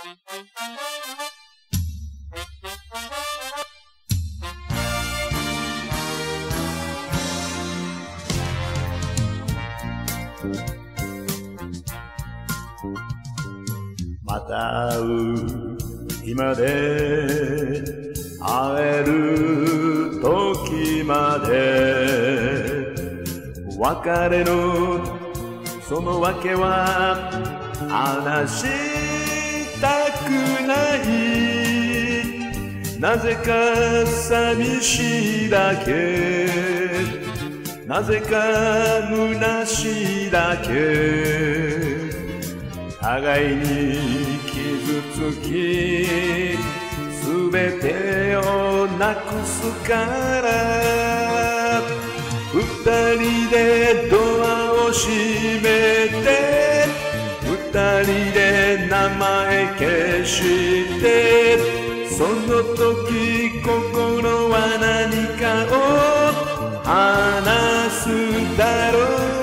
また会う今で会える時まで別れのその訳は話したくないなぜか寂しいだけなぜか虚しいだけ互いに傷つきすべてをなくすから二人でドアを閉めて二人で名前消してその時心は何かを話すだろう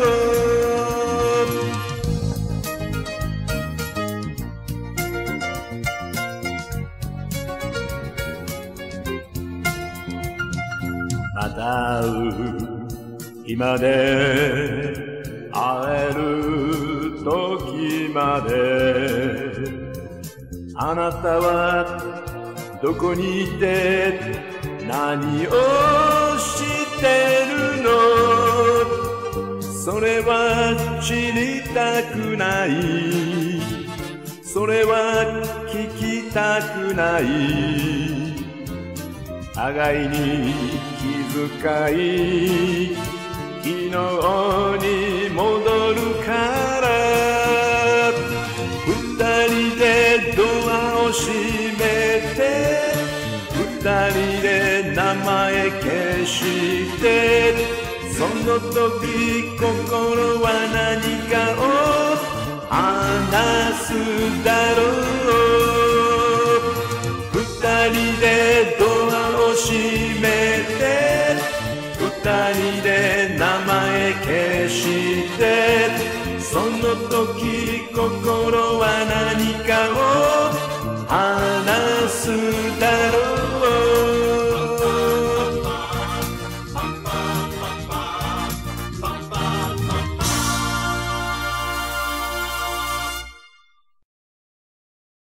また会う今で会える時まであなたはどこにいて何をしてるのそれは知りたくないそれは聞きたくない互いに気遣い昨日に戻るから二人でドアを閉めて二人で名前消してその時心は何かを話すだろう二人でドアを閉めて二人で名前消してその時心は何かを話すだろう